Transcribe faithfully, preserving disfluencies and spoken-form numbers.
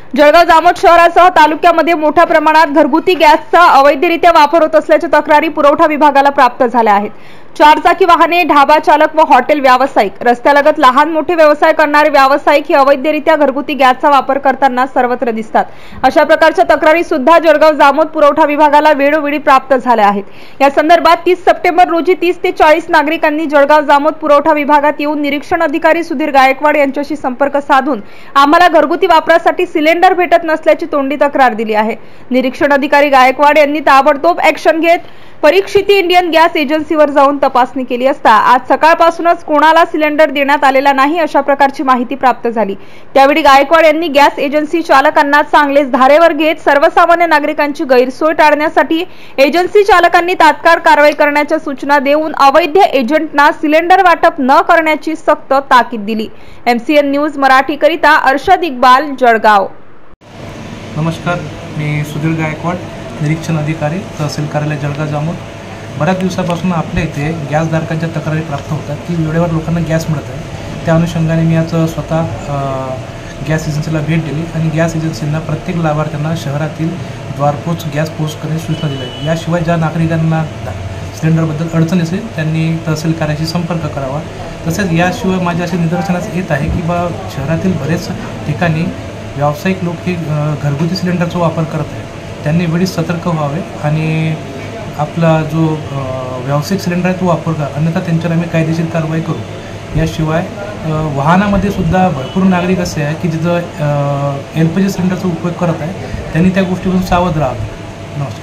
जळगाव जामोद शहरासह तालुक्यामध्ये मोठ्या प्रमाणात घरगुती गॅसचा अवैधरित्या वापर होत असल्याच्या तक्रारी पुरवठा विभागाला प्राप्त झाल्या आहेत। चारचाकी वाहने, ढाबा चालक व हॉटेल व्यावसायिक, रस्त्यालगत लहान मोठे व्यवसाय करणारे व्यावसायिक हे अवैधरित्या घरगुती गॅसचा वापर करताना सर्वत्र दिसतात। अशा प्रकारच्या तक्रारी सुद्धा जळगाव जामोद पुरवठा विभागाला वेळोवेळी प्राप्त झाल्या आहेत। या संदर्भात तीस सप्टेंबर रोजी तीस ते चाळीस नागरिकांनी जळगाव जामोद पुरवठा विभागात येऊन निरीक्षण अधिकारी सुधीर गायकवाड यांच्याशी संपर्क साधून आम्हाला घरगुती वापरासाठी सिलेंडर भेटत नसल्याची तोंडी तक्रार दिली आहे। निरीक्षण अधिकारी गायकवाड यांनी ताबडतोब ऍक्शन घेत परीक्षिती इंडियन गॅस एजन्सीवर जाऊन तपासणी केली असता आज सकाळपासूनच कोणाला सिलेंडर देण्यात आलेला नाही अशा प्रकारची माहिती प्राप्त झाली। त्यावेळी गायकवाड यांनी गॅस एजन्सी चालकांना चांगलेच धारेवर घेत सर्वसामान्य नागरिकांची गैरसोय टाळण्यासाठी एजन्सी चालकांनी तात्काळ कारवाई करण्याच्या सूचना देऊन अवैध एजंटना सिलेंडर वाटप न करण्याची सक्त ताकीद दिली। एमसीएन न्यूज मराठी करिता अर्शद इक्बाल, जळगाव। नमस्कार, मी सुधीर गायकवाड, निरीक्षण अधिकारी, तहसील कार्यालय जळगाव जामोद। बऱ्याच दिवसापासून आपल्या इथे गॅसधारकांच्या तक्रारी प्राप्त होतात की वेळेवर लोकांना गॅस मिळत आहे। त्या अनुषंगाने मी आज स्वतः गॅस एजन्सीला भेट दिली आणि गॅस एजन्सींना प्रत्येक लाभार्थ्यांना शहरातील द्वारपोच गॅस पोच करण्याची सूचना दिली आहे। याशिवाय ज्या नागरिकांना सिलेंडरबद्दल अडचण असेल त्यांनी तहसील कार्यालयाशी संपर्क करावा। तसेच याशिवाय माझ्या असे निदर्शनास येत आहे की बा शहरातील बरेच ठिकाणी व्यावसायिक लोक हे घरगुती सिलेंडरचा वापर करत आहेत। त्यांनी वेळीच सतर्क व्हावे आणि आपला जो व्यावसायिक सिलेंडर आहे तो वापर करा, अन्यथा त्यांच्यावर आम्ही कायदेशीर कारवाई करू। याशिवाय वाहनामध्ये सुद्धा भरपूर नागरिक असे आहे की जिथं एल पी जी सिलेंडरचा उपयोग करत आहे, त्यांनी त्या गोष्टीपासून सावध राहावे। नमस्कार।